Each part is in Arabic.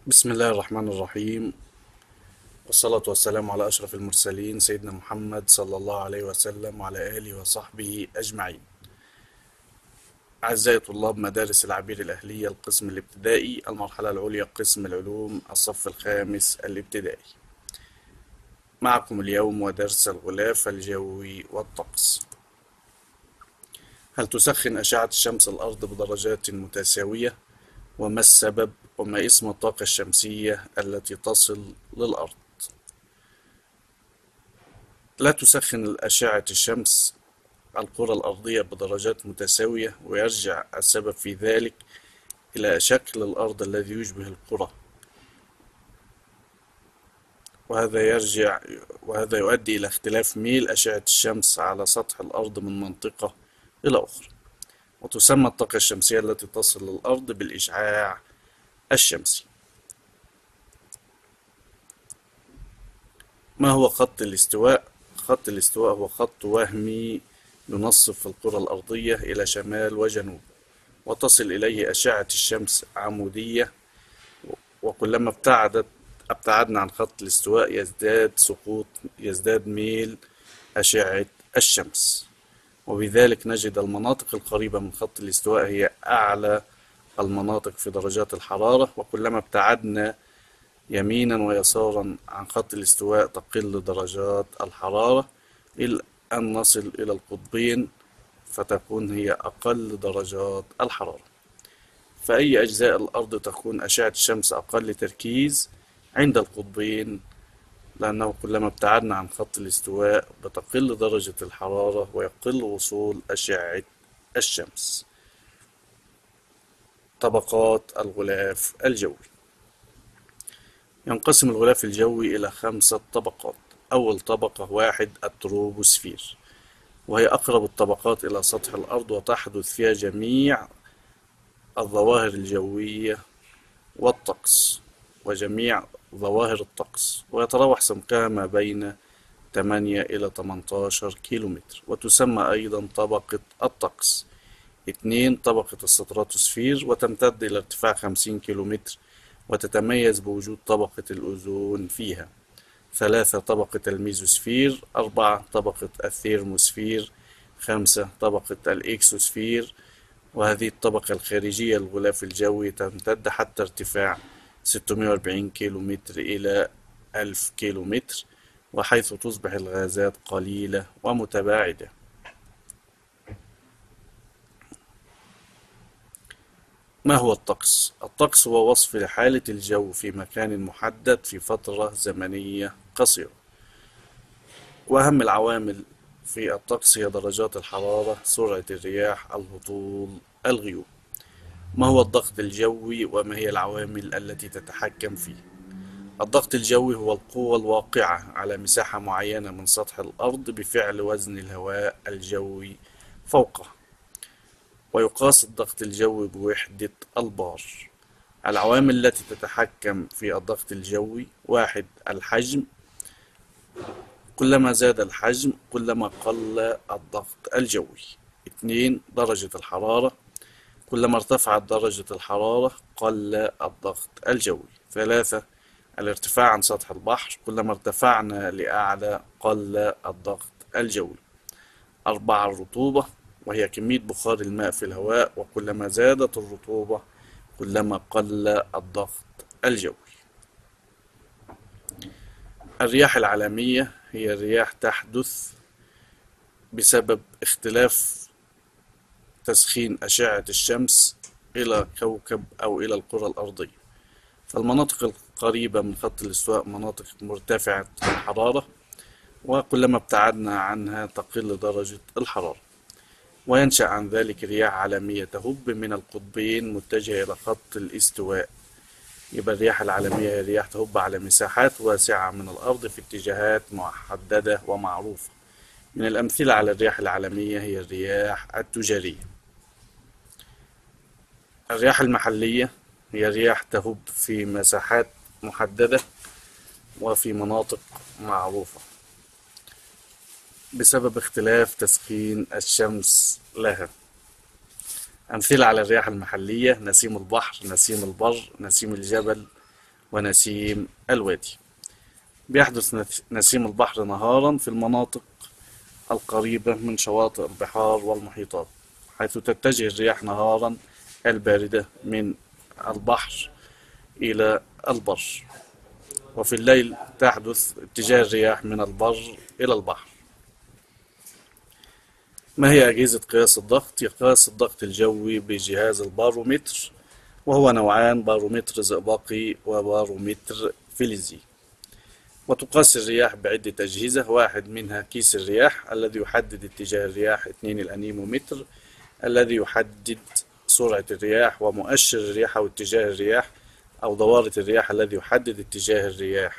بسم الله الرحمن الرحيم، والصلاة والسلام على أشرف المرسلين سيدنا محمد صلى الله عليه وسلم وعلى آله وصحبه أجمعين. أعزائي طلاب مدارس العبير الأهلية القسم الابتدائي المرحلة العليا قسم العلوم الصف الخامس الابتدائي، معكم اليوم ودرس الغلاف الجوي والطقس. هل تسخن أشعة الشمس الأرض بدرجات متساوية؟ وما السبب؟ وما اسم الطاقة الشمسية التي تصل للأرض؟ لا تسخن أشعة الشمس الكرة الأرضية بدرجات متساوية، ويرجع السبب في ذلك إلى شكل الأرض الذي يشبه الكرة، وهذا يؤدي إلى اختلاف ميل أشعة الشمس على سطح الأرض من منطقة إلى أخرى. وتسمى الطاقة الشمسية التي تصل للأرض بالإشعاع الشمسي. ما هو خط الاستواء؟ خط الاستواء هو خط وهمي ينصف الكرة الأرضية إلى شمال وجنوب، وتصل إليه أشعة الشمس عمودية، وكلما ابتعدنا عن خط الاستواء يزداد ميل أشعة الشمس، وبذلك نجد المناطق القريبة من خط الاستواء هي أعلى المناطق في درجات الحرارة، وكلما ابتعدنا يمينا ويسارا عن خط الاستواء تقل درجات الحرارة إلى أن نصل إلى القطبين فتكون هي أقل درجات الحرارة. فأي أجزاء الأرض تكون أشعة الشمس أقل تركيز؟ عند القطبين، لأنه كلما ابتعدنا عن خط الاستواء بتقل درجة الحرارة ويقل وصول أشعة الشمس. طبقات الغلاف الجوي. ينقسم الغلاف الجوي إلى 5 طبقات. أول طبقة 1 التروبوسفير، وهي أقرب الطبقات إلى سطح الأرض، وتحدث فيها جميع الظواهر الجوية والطقس وجميع ظواهر الطقس، ويتراوح سمكها ما بين 8 إلى 18 كيلومتر. وتسمى أيضا طبقة الطقس. 2 طبقة الستراتوسفير، وتمتد إلى ارتفاع 50 كيلومتر، وتتميز بوجود طبقة الأوزون فيها. 3 طبقة الميزوسفير. 4 طبقة الثيرموسفير. 5 طبقة الإكسوسفير. وهذه الطبقة الخارجية للغلاف الجوي تمتد حتى ارتفاع 640 كيلومتر إلى 1000 كيلومتر، وحيث تصبح الغازات قليلة ومتباعدة. ما هو الطقس؟ الطقس هو وصف لحالة الجو في مكان محدد في فترة زمنية قصيرة. وأهم العوامل في الطقس هي درجات الحرارة، سرعة الرياح، الهطول، الغيوم. ما هو الضغط الجوي وما هي العوامل التي تتحكم فيه؟ الضغط الجوي هو القوة الواقعة على مساحة معينة من سطح الأرض بفعل وزن الهواء الجوي فوقه، ويقاس الضغط الجوي بوحدة البار. العوامل التي تتحكم في الضغط الجوي: 1 الحجم، كلما زاد الحجم كلما قل الضغط الجوي. 2 درجة الحرارة، كلما ارتفعت درجة الحرارة قل الضغط الجوي. 3 الارتفاع عن سطح البحر، كلما ارتفعنا لأعلى قل الضغط الجوي. 4 الرطوبة، وهي كمية بخار الماء في الهواء، وكلما زادت الرطوبة كلما قل الضغط الجوي. الرياح العالمية هي الرياح تحدث بسبب اختلاف تسخين أشعة الشمس إلى كوكب أو إلى الكرة الأرضية. فالمناطق القريبة من خط الاستواء مناطق مرتفعة الحرارة، وكلما ابتعدنا عنها تقل درجة الحرارة، وينشأ عن ذلك رياح عالمية تهب من القطبين متجهة إلى خط الاستواء. يبقى الرياح العالمية هي رياح تهب على مساحات واسعة من الأرض في اتجاهات محددة ومعروفة. من الأمثلة على الرياح العالمية هي الرياح التجارية. الرياح المحلية هي رياح تهب في مساحات محددة وفي مناطق معروفة بسبب اختلاف تسخين الشمس لها. أمثلة على الرياح المحلية: نسيم البحر، نسيم البر، نسيم الجبل، ونسيم الوادي. بيحدث نسيم البحر نهارا في المناطق القريبة من شواطئ البحار والمحيطات، حيث تتجه الرياح نهارا الباردة من البحر إلى البر، وفي الليل تحدث اتجاه الرياح من البر إلى البحر. ما هي أجهزة قياس الضغط؟ يقاس الضغط الجوي بجهاز البارومتر، وهو نوعان: بارومتر زئبقي وبارومتر فلزي. وتقاس الرياح بعدة أجهزة: واحد منها كيس الرياح الذي يحدد اتجاه الرياح، اثنين الأنيمومتر الذي يحدد سرعة الرياح، ومؤشر الرياح أو اتجاه الرياح أو ضوابط الرياح الذي يحدد اتجاه الرياح.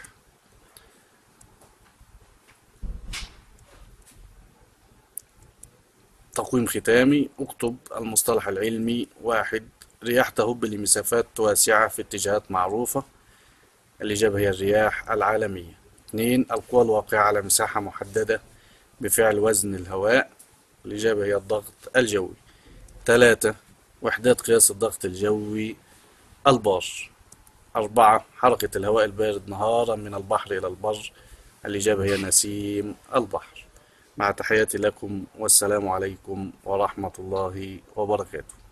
تقويم ختامي: اكتب المصطلح العلمي. واحد: رياح تهب لمسافات واسعة في اتجاهات معروفة. الإجابة هي الرياح العالمية. اثنين: القوى الواقعة على مساحة محددة بفعل وزن الهواء. الإجابة هي الضغط الجوي. ثلاثة: وحدات قياس الضغط الجوي البار. أربعة: حركة الهواء البارد نهارا من البحر إلى البر. الإجابة هي نسيم البحر. مع تحياتي لكم، والسلام عليكم ورحمة الله وبركاته.